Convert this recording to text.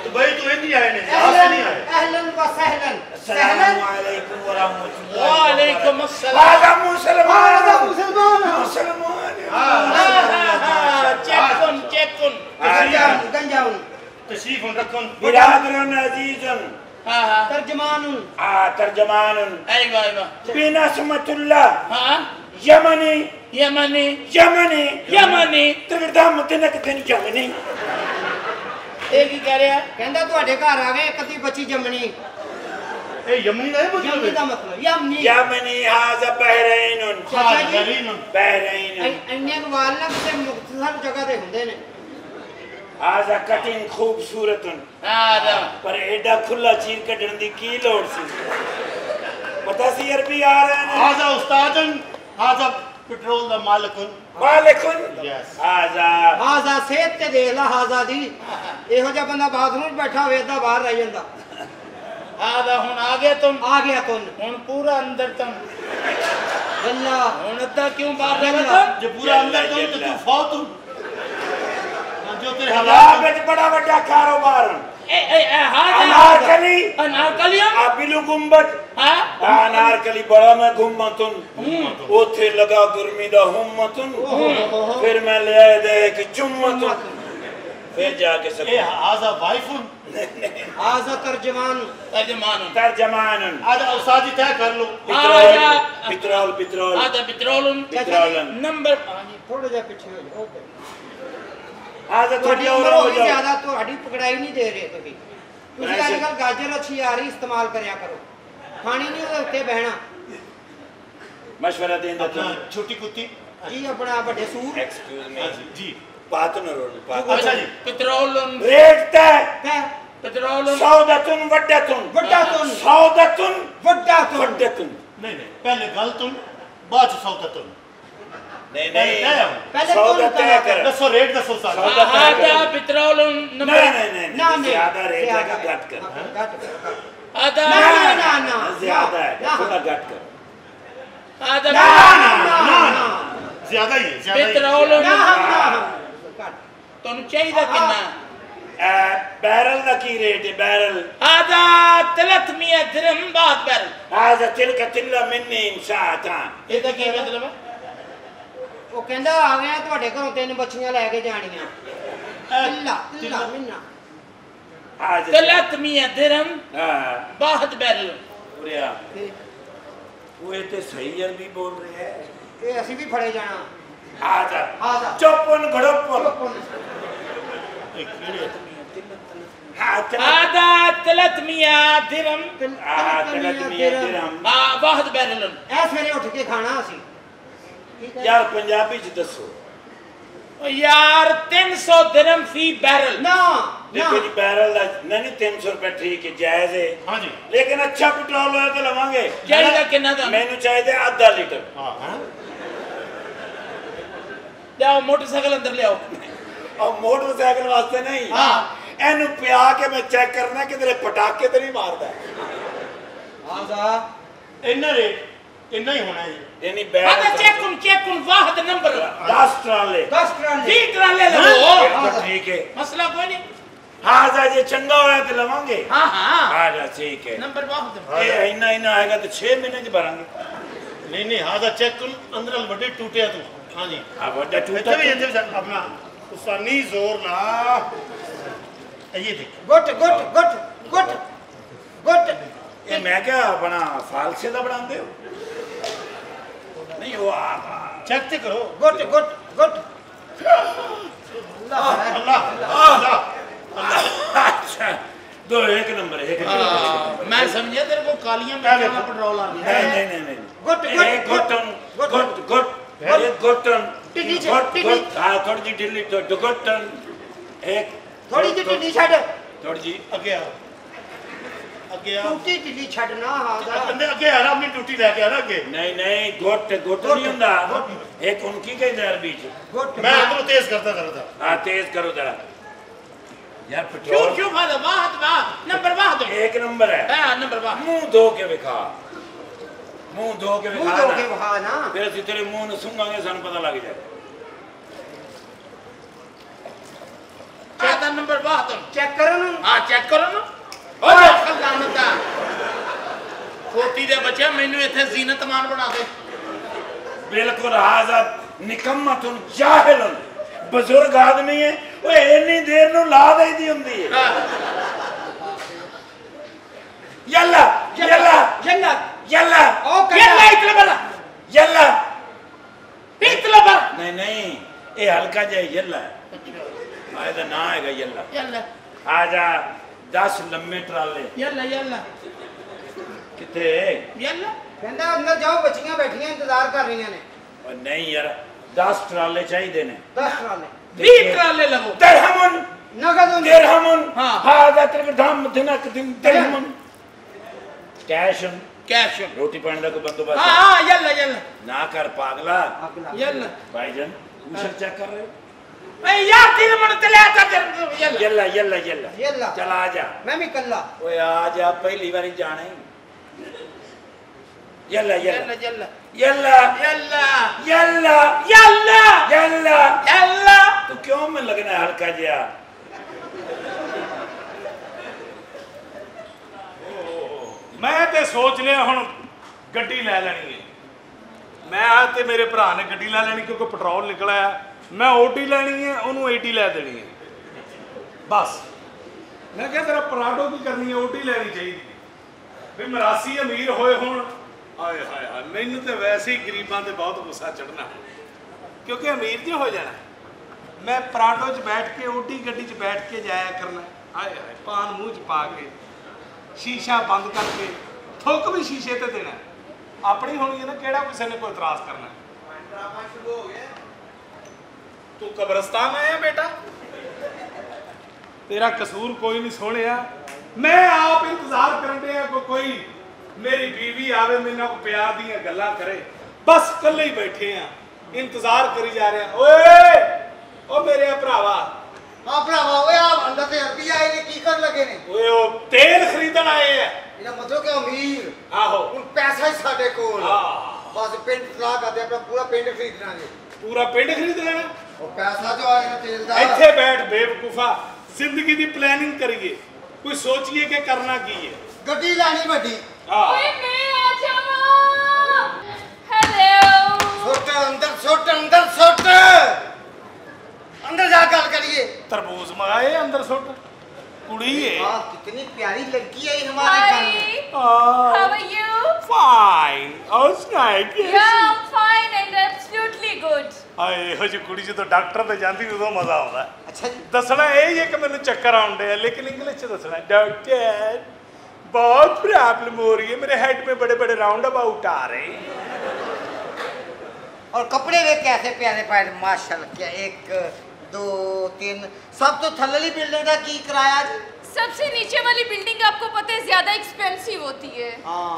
Dubai तो India आए नहीं, यहाँ से नहीं आए। अहलन व सहलन। अस्सलाम वालेकुम व रहमतुल्लाह। वालेकुम अस्सलाम। आजा मुसलमान। आजा मुसलमान। मुसलमान। चेकुन गंजाउन तशरीफ रखन। बिरादरन अजीजन। तर्जमानुन। तर्जमानुन। अयवा बिनस्मतुल्लाह। हाँ यमनी यमनी यमनी यमनी त्रिदम तिनक दिन यमनी। ਇਹ ਕੀ ਕਹਿ ਰਿਹਾ ਕਹਿੰਦਾ ਤੁਹਾਡੇ ਘਰ ਆ ਗਏ ਕਦੀ ਬੱਚੀ ਜੰਮਣੀ। ए यमनी नहीं बोल ਯਮਨੀ ਦਾ ਮਤਲਬ ਯਮਨੀ। यमनी हाजा बहरैनुन। चाचा जी बहरैनुन। ਇੰਨੇ ਕੁ ਵਾਲ ਨਾ ਕਿਸੇ ਮੁਖਤਸਰ ਜਗ੍ਹਾ ਤੇ ਹੁੰਦੇ ਨੇ। हाजा कटिंग खूबसूरतुन। ਆਦਾ पर एडा खुला चीर कटण दी की लोड़ सी। पता सी अरबी आ रहे हैं। हाजा उस्तादन, हाजा पेट्रोल दा मालिकुन। मालिकुन। यस। हाजा ਹਾਜ਼ਾ ਸਿਹਤ ਤੇ ਦੇਖ ਲਾ ਹਾਜ਼ਾ ਦੀ। ਇਹੋ ਜਿਹਾ ਬੰਦਾ ਬਾਥਰੂਮ 'ਚ ਬੈਠਾ ਹੋਵੇ ਤਾਂ ਬਾਹਰ ਰਹਿ ਜਾਂਦਾ। ਆਦਾ ਹੁਣ ਆ ਗਿਆ ਤੁਮ ਆ ਗਿਆ ਤੁਨ ਹੁਣ ਪੂਰਾ ਅੰਦਰ ਤੁਮ ਅੱਲਾ ਹੁਣ ਅੱਧਾ ਕਿਉਂ ਬਾਹਰ ਰਹਿ ਤੁਮ जो पूरा अंदर तो तू फौत जो तेरे पंजाब हालात विच बड़ा बड़ा कारोबार हाँ अनारकली अनारकलियां बिलू गुंबद हाँ अनारकली बड़ा मैं घुम्मतुन ओथे लगा गर्मी दा हुम्मतुन फिर मैं ले आए दे कि जुम्मतुन फिर जाके सब ए हाजा वाइफुन हाज़ा तर्जमान तर्जमानुन आजा उस्ताद जी तय कर लो। पेट्रोल पेट्रोल ਆਦਾ ਪੈਟਰੋਲ पेट्रोल ਨੰਬਰ ਥੋੜਾ ਜਿਹਾ ਪਿੱਛੇ ਹੋ ਜਾਓ। हाजा ਤੁਹਾਡੀ थोड़ी ਉਮਰ और ਹੋ हो ਗਈ जाओ। ਜ਼ਿਆਦਾ ਤੁਹਾਡੀ ਪਕੜਾਈ ਨਹੀਂ ਦੇ ਰਹੇ ਤੁਸੀਂ। ਤੁਸੀਂ ਅੱਜ ਕੱਲ੍ਹ ਗਾਜਰ ਅੱਛੀ ਆ ਰਹੀ ਇਸਤੇਮਾਲ ਕਰਿਆ ਕਰੋ। ਖਾਣੀ ਨਹੀਂ ਉਹਦੇ ਉੱਤੇ ਬਹਿਣਾ। मशवरा देंदा अपना तुम छोटी कुत्ती ਜੀ ਆਪਣਾ ਵੱਡੇ ਸੂट एक्सक्यूज मी हाँ जी जी बात न रोल अच्छा जी ਪੈਟਰੋਲ रेट तय ਤੈ ਪੈਟਰੋਲ सौदतुन वड्डतुन ਵੱਡਾ ਤੁਨ सौदतुन ਵੱਡਾ ਤੁਨ वड्डतुन नहीं नहीं पहले गलतुन बाद सौदा तुन नहीं पहले तय हो। ਪਹਿਲੇ सौदा ਤੁਨ तय कर दसो रेट दसो साल सौदा तय ਆਦਾ कर ਪੈਟਰੋਲ नहीं ਨੰਬਰ नहीं ਨਾ नहीं ਨਹੀਂ ज्यादा रेट है का घट कर ਆਦਾ ना ज्यादा है ना। थोड़ा घट कर ਆਦਾ ਨਾ ज्यादा ही है ज्यादा ही है। ਪੈਟਰੋਲ ਨਾ ਹਮ ਨਾ ਘੱਟ ਤੁਹਾਨੂੰ ਚਾਹੀਦਾ ਕਿੰਨਾ बैरल का की रेट है बैरल ਆਦਾ 300 درهم ਬਾਅਦ ਬੈਰਲ هذا تلك تلا مني ساعتان ਇਹਦਾ ਕੀ ਮਤਲਬ ਹੈ ਉਹ ਕਹਿੰਦਾ ਆ ਗਿਆ ਤੁਹਾਡੇ ਘਰੋਂ 3 ਬੱਚੀਆਂ ਲੈ ਕੇ ਜਾਣੀਆਂ। ਤਿੱਲਾ ਤਿੱਲਾ ਮਿੰਨਾ هذا 300 درهم हाँ ਬਾਅਦ ਬੈਰਲ बुढ़िया वो तो सही अरबी बोल रहे हैं ਇਹ ਅਸੀਂ ਵੀ ਫੜੇ ਜਾਣਾ। هذا हाज़ा चौपन घड़ोपन एक कीड़े ਆਦਾ 300 درهم 300 درहम ਬਾਅਦ ਬੈਰਲ ਐ ਸਵੇਰੇ ਉੱਠ ਕੇ ਖਾਣਾ ਅਸੀਂ। ਠੀਕ ਹੈ यार पंजाबी च दसो यार 300 درهم फी बैरल ਨਾ देखो जी ਨਾ बैरल नहीं 300 रुपए ठीक है जायज है हाँ जी लेकिन अच्छा पेट्रोल हो तो लवांगे चाहिए कितना दा मैनू चाहिए आधा लीटर हाँ हाँ जाओ मोटरसाइकिल अंदर ले आओ और मोटरसाइकिल वास्ते नहीं हाँ एनू पिया के मैं चेक करना कि तेरे पटाखे तो नहीं मारता ਹਾਜ਼ਾ इन्ना रेट इन्ना ही होना है यानी هذا बैरल चेक वाحد नंबर 10 ट्राले 10 ਟਰਾਲੇ 20 ट्राले लो तो ठीक है मसला कोई नहीं हाँ जी चंगा होया तो लवांगे हाँ हाँ हाँ जा ठीक है नंबर वाहद ये इन्ना इन्ना आएगा तो 6 महीने च भरांगे नहीं नहीं हाजा चेक तुम अंदर बड़े टूटे तू हाँ जी हाँ बड़ा इतने टूटा भी इतने अपना उस्तानी जोर ला ये देख ਗੁੱਟ ਗੁੱਟ ਗੁੱਟ ਗੁੱਟ ਗੁੱਟ ये मैं क्या अपना फालसे का बनाते हो नहीं वो चेक तो करो ਗੁੱਟ ਗੁੱਟ ਗੁੱਟ अल्लाह अल्लाह अच्छा दो एक नंबर एक नंबर मैं समझा तेरे को कालियां में क्या पेट्रोल आ गया नहीं नहीं नहीं गुट, नहीं गुट, एक घुटन गुट, गुट गुट एक घुटन टिड्डी गुट टिड्डी गुट हाँ थोड़ी जी ढिल्ली तो घुटन एक ਥੋੜੀ ਜਿਹੀ ਢਿੱਲੀ ਛੱਡ थोड़ी जी अगे आ अगे आ ਟੂਟੀ ਢਿੱਲੀ ਛੱਡਣਾ ਹਾਜ਼ਾ अंदर अगे आ ना अपनी ड्यूटी लेके आ ना अगे नहीं नहीं घुट घुट नहीं होता एक उनकी कहीं दर बीच ਗੁੱਟ मैं अंदर तेज करता जरा था हाँ तेज करो जरा यार क्यों पेट्रोल क्यों वाहद वाहद नंबर वाहद एक नंबर है हाँ नंबर वाहद मुंह धो के विखा मुंह धो के ਮੂੰਹ विखा ਧੋ ਕੇ ना ਵਹਾ ਨਾ फिर असं तेरे मुंह ने सूंघांगे सन पता लग जाए आधा नंबर नंबर वाह तुम चेक करो ना हाँ चेक करो ना ओए खजानता खोती दे बच्चे मैनू इत्थे जीनतमान बना दे बिल्कुल हाजा निकम्मतुन जाहिलन बुजुर्ग आदमी है ओए इन्नी देर नु ला देदी हुंदी है यल्ला यल्ला यल्ला यल्ला ओ यल्ला इतला बड़ा यल्ला इतला बड़ा नहीं नहीं ये हल्का जा यल्ला आए दा ना हैगा यल्ला यल्ला आजा 10 लम्बे ट्राले यल्ला यल्ला किथे यल्ला कहंदा अंदर जाओ बच्चियां बैठियां इंतजार कर रही ने और नहीं यार 10 ट्राले चाहिए ने 10 ट्राले 20 ट्राले लगो दिरहमुन नगद दिरहमुन हाँ। हाजा तेरे धाम दिनक दिन दिरहमुन कैश कैश रोटी पानी का कोई बंदोबस्त हाँ हाँ यल्ला यल्ला ना कर पागला यल्ला भाईजान कुशल चेक कर रहे हो ए यार 3 मिनट चले आता यल्ला यल्ला यल्ला यल्ला यल्ला चला आजा मैं भी कल्ला ओए आजा पहली बारी जाने यल्ला यल्ला यल्ला यल्ला यल्ला यल्ला यल्ला यल्ला यल्ला यल्ला तो क्यों में लगना है हल्का जिया मैं ते सोच लिया हुण गड्डी लै लैनी है मैं आ ते मेरे भरा ने गड्डी लै लैनी क्योंकि पेट्रोल निकला है मैं ओटी लैनी है उन्होंने एटी लै देनी है बस मैं क्या तेरा पराठो की करनी है ओटी लैनी चाहिए भी मरासी अमीर होए हुण आए हाय हाय मैनू तो वैसे ही गरीबां ते बहुत गुस्सा चढ़ना क्योंकि अमीर जो हो जाना मैं पराठो च बैठ के ओटी गड्डी च बैठ के जाया करना आए हाय पान मूँह च पा के शीशा बंद करके थुक भी शीशे ते देना अपनी होनी है ना केड़ा किसी ने कोई इतराज करना तू कब्रस्तान आया बेटा तेरा कसूर कोई नहीं सोने मैं आप इंतजार करन दे कोई मेरी बीवी आवे मेरे नाल प्यार दी गल्लां करे बस कल्ले ही बैठे हैं इंतजार करी जा रहे हैं ओए ओ मेरे भरावा हां भरावा ओए आप अंदर से अरबी आए ने की कर लगे ने ओए ओ तेल खरीदन आए हैं इना मतलब कि अमीर आहो ਹੁਣ ਪੈਸਾ ਹੀ ਸਾਡੇ ਕੋਲ ਹਾਂ ਬਸ ਪਿੰਡ ਸਲਾਹ ਕਰਦੇ ਆਪਣਾ ਪੂਰਾ ਪਿੰਡ ਖਰੀਦਣਾ ਜੀ पूरा पिंड खरीद लेना ਉਹ ਪੈਸਾ ਜੋ ਆਇਆ ਤੇਲ ਦਾ ਇੱਥੇ ਬੈਠ ਬੇਵਕੂਫਾ ਜ਼ਿੰਦਗੀ ਦੀ ਪਲੈਨਿੰਗ ਕਰੀਏ ਕੋਈ ਸੋਚੀਏ ਕਿ ਕਰਨਾ ਕੀ ਹੈ ਗੱਡੀ ਲੈਣੀ ਵੱਡੀ ਹਾਂ ओए मैं आ जावा हेलो ਸੁੱਟ ਅੰਦਰ ਸੁੱਟ अंदर जा गल करिए तरबूज मंगाए अंदर सुट कुड़ी है वाह कितनी प्यारी लड़की है ये हमारे घर में How are you? फाइन हाउस नाइट Yeah, I'm fine and absolutely good. ਆਏ ਇਹੋ ਜਿਹੀ ਕੁੜੀ ਜਦੋਂ ਡਾਕਟਰ ਤੇ ਜਾਂਦੀ ਉਦੋਂ ਮਜ਼ਾ ਆਉਂਦਾ अच्छा जी ਦੱਸਣਾ ਇਹ ਹੀ ਹੈ ਕਿ ਮੈਨੂੰ ਚੱਕਰ ਆਉਂਦੇ ਆ ਲੇਕਿਨ ਇੰਗਲਿਸ਼ ਚ ਦੱਸਣਾ डॉक्टर बहुत प्रॉब्लम हो रही है मेरे हेड में बड़े बड़े राउंड अबाउट आ रहे हैं और कपड़े वे कैसे प्यारे पाए माशाल्लाह क्या 1 2 3 सब तो थल्ली बिल्डिंग का की किराया जी सबसे नीचे वाली बिल्डिंग आपको पता है ज्यादा एक्सपेंसिव होती है हाँ